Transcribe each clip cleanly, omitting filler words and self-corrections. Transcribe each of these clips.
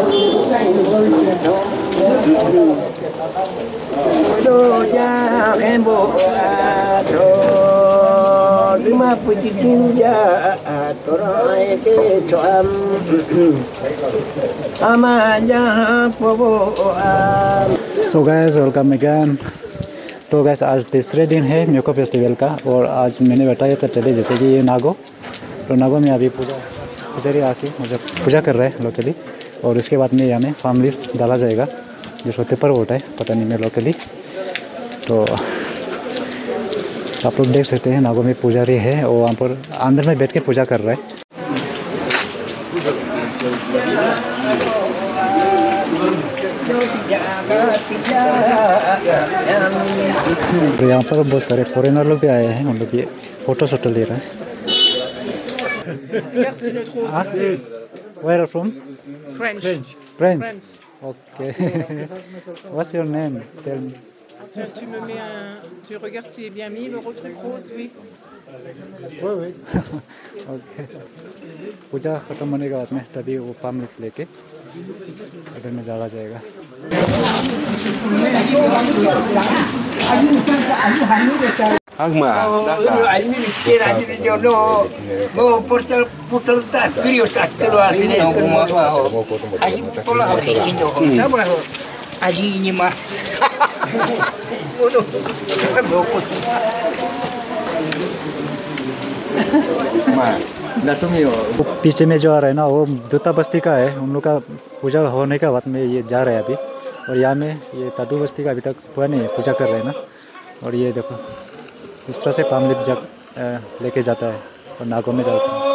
सो guys welcome again. तो guys आज तीसरे दिन है म्योको फेस्टिवल का और आज मैंने बताया था पहले जैसे कि ये नागो, तो नागो में अभी पूजा पुजारी आके मतलब पूजा कर रहा है लोकली और उसके बाद में यहाँ में फार्म लिस्ट डाला जाएगा जिसको पेपर वोट है पता नहीं मैं लोकली। तो आप लोग देख सकते हैं नागो में पुजारी है और वहाँ पर अंदर में बैठ के पूजा कर रहा है। और यहाँ पर बहुत सारे फॉरेनर लोग भी आए हैं, उन लोग ये फोटो शोटो ले रहे हैं। Where are you from? French. French. Okay. What's your name? Tell me. Tu me mets tu regardes s'il est bien mis, le truc rose, oui. Oui. Okay. पूजा खत्म होने के बाद में तभी वो पाम मिक्स लेके अंदर में डाला जाएगा। पीछे में जो आ रहा है ना वो दूता बस्ती का है, उन लोग का पूजा होने के बाद में ये जा रहा है अभी। और यहाँ में ये ताडू बस्ती का अभी तक हुआ नहीं है, पूजा कर रहे हैं ना। और ये देखो इस तरह से पाम लिप जब लेके जाता है और नागों में डालता है।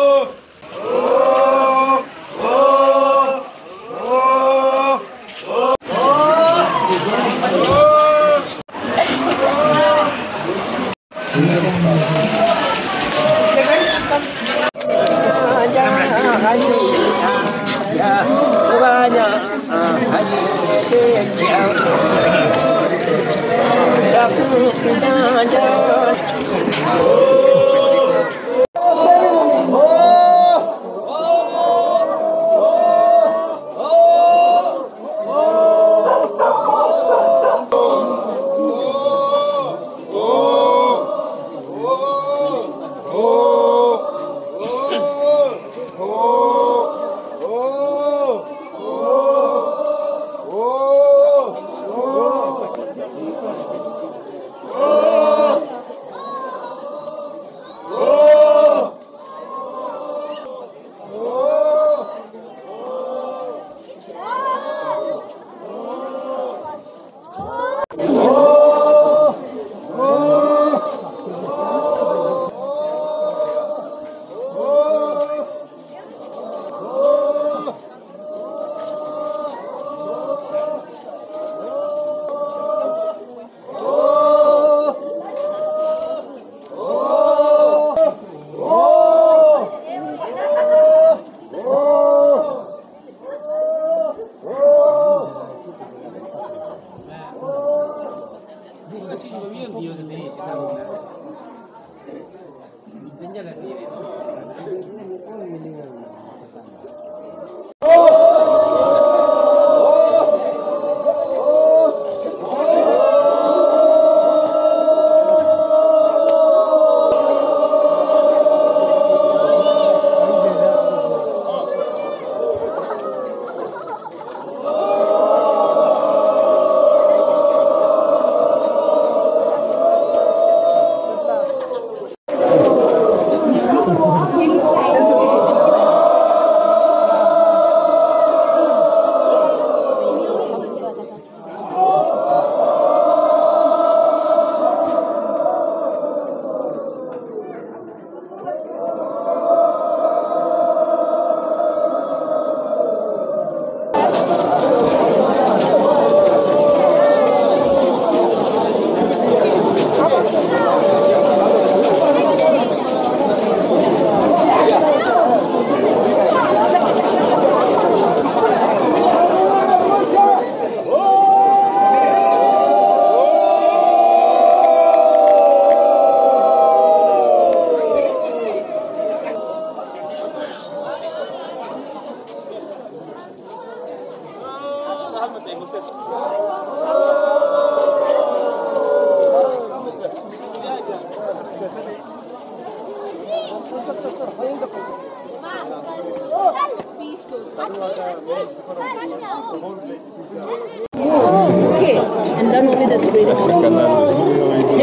Okay, and then only the spirit.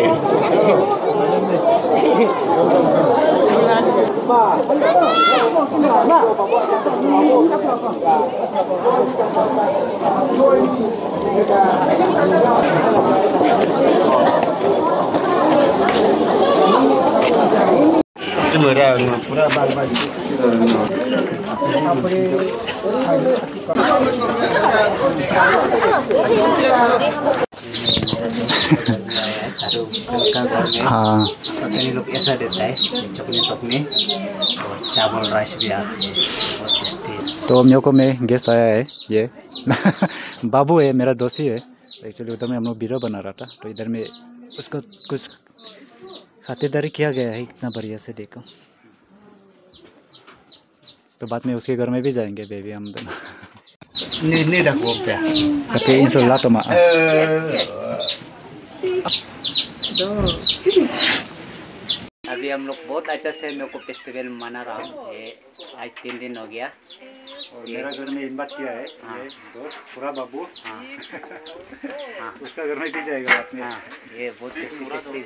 पूरा बाल बाल हाँ कई लोग ऐसा देता है चपने सपने और चावल राइस भी आते हैं बहुत टेस्टी है। तो मेरे को में गेस्ट आया है ये बाबू है, मेरा दोस्त ही है एक्चुअली। उधर में हम लोग वीडियो बना रहा था तो इधर में उसको कुछ खातिरदारी किया गया है इतना बढ़िया से, देखो। तो बाद में उसके घर में भी जाएंगे बेबी हम दोनों। नहीं रखो क्या tapi insyaallah तो अभी हम लोग बहुत अच्छा से मेरे को फेस्टिवल मना रहा हूँ। ये आज 3 दिन हो गया और मेरा घर में इन्वाइट किया है ये दोस्त पूरा बाबू। हाँ हाँ उसका घर में भी जाएगा बाद में। हाँ ये बहुत टेस्टी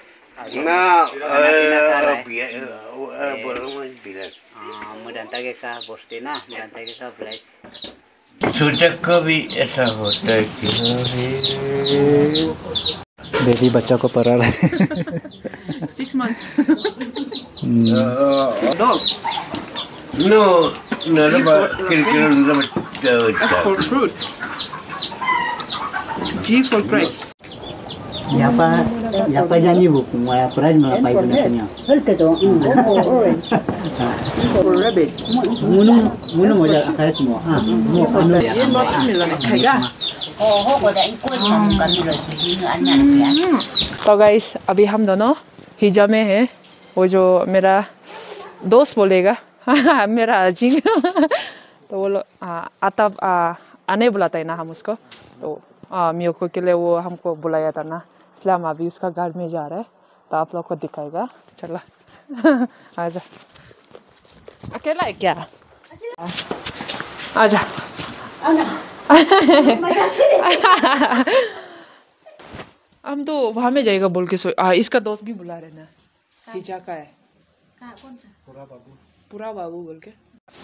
मुरंतागे का बोस्ते ना मुरंतागे का ब्लेस छोटा कभी ऐसा होता है कि बेबी बच्चा को पढ़ा रहा है 6 months. dog. No, no, F for fruit. G for grapes. यहाँ पर जानी वो मैं प्राइज में पाई बना कन्या Hurta to. For rabbit. मुनु मजा खाए semua हाँ ये बहुत मिलने खाएगा। तो गाइस अभी हम दोनों हिजा में हैं। वो जो मेरा दोस्त बोलेगा मेरा अजीज तो वो लोग आने बुलाता है ना हम उसको। तो मियोको के लिए वो हमको बुलाया था ना, इसलिए हम अभी उसका घर में जा रहे हैं। तो आप लोग को दिखाएगा, चला आजा। अकेला है क्या? आजा हम तो वहाँ में जाएगा बोल के इसका दोस्त भी बुला रहे ना, हिजा का है पूरा बाबू बोल के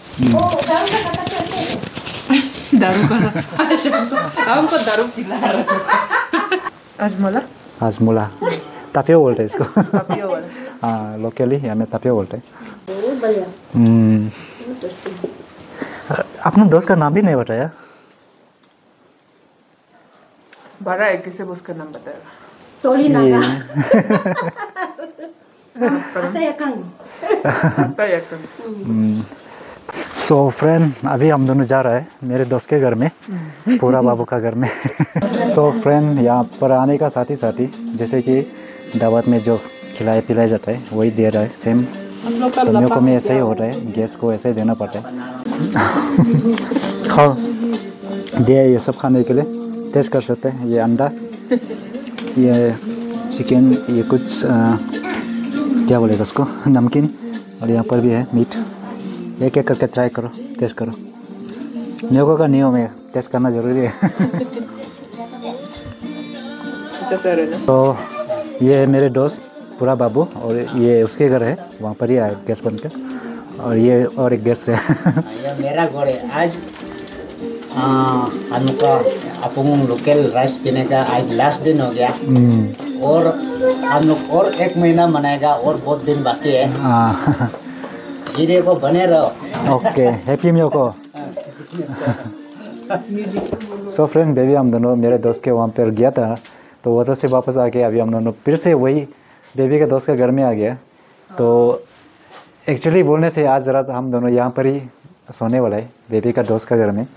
दारू का हमको दारू पिला रहा। आजमोला हाजमोला तापियो बोलते हैं इसको। हाँ लोकली यहाँ में तापियो बोलते हैं। अपने दोस्त का नाम भी नहीं बताया। बड़ा है, किसे उसका नाम बताएगा? Toli naga. सो फ्रेंड अभी हम दोनों जा रहे हैं मेरे दोस्त के घर में, पूरा बाबू का घर में। सो फ्रेंड यहाँ पर आने का साथ ही जैसे कि दावत में जो खिलाया पिलाया जाता है वही दे रहा है सेम। तो मेरे को में ऐसे ही हो रहा है, गैस को ऐसे ही देना पड़ता है। खाओ दिया ये सब खाने के लिए, टेस्ट कर सकते हैं। ये अंडा, ये चिकन, ये कुछ क्या बोलेगा उसको, नमकीन, और यहाँ पर भी है मीट। एक एक करके ट्राई करो, टेस्ट करो। मेरे का नियम है, टेस्ट करना ज़रूरी है। तो ये मेरे दोस्त पूरा बाबू और ये उसके घर है, वहाँ पर ही आए गैस बन के। और ये और एक गैस है। ये मेरा घर है। आज हमका अपन लोकल राइस पीने का आज लास्ट दिन हो गया और हम लोग और 1 महीना मनाएगा और बहुत दिन बाकी है। ये देखो बने रहो। ओके हैप्पी म्योको। सो फ्रेंड बेबी हम दोनों मेरे दोस्त के वहाँ पर गया था, तो वहाँ से वापस आके अभी हम दोनों फिर से वही बेबी के दोस्त के घर में आ गया। तो एक्चुअली बोलने से आज रात हम दोनों यहाँ पर ही सोने वाला है, बेबी का दोस्त का घर में।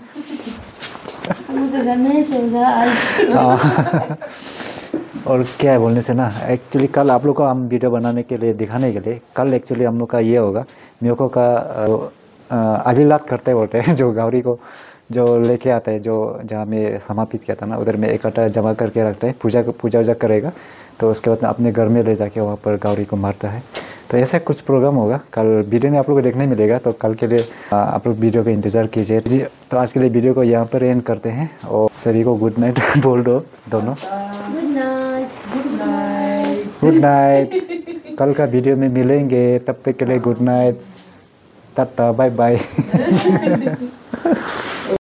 और क्या है बोलने से ना, एक्चुअली कल आप लोग को हम वीडियो बनाने के लिए दिखाने के लिए, कल एक्चुअली हम लोग का ये होगा म्योको का अगली रात करते बोलते हैं जो गौरी को जो लेके आता है, जो जहाँ में समापित किया था ना, उधर में इकट्ठा जमा करके रखता है, पूजा वूजा करेगा, तो उसके बाद अपने घर में ले जाके वहाँ पर गौरी को मारता है। तो ऐसा कुछ प्रोग्राम होगा, कल वीडियो में आप लोग को देखने मिलेगा। तो कल के लिए आप लोग वीडियो का इंतज़ार कीजिए। तो आज के लिए वीडियो को यहाँ पर एंड करते हैं और सभी को गुड नाइट बोल दो दोनों। Good night. कल का वीडियो में मिलेंगे, तब तक के लिए good night, tata, bye bye.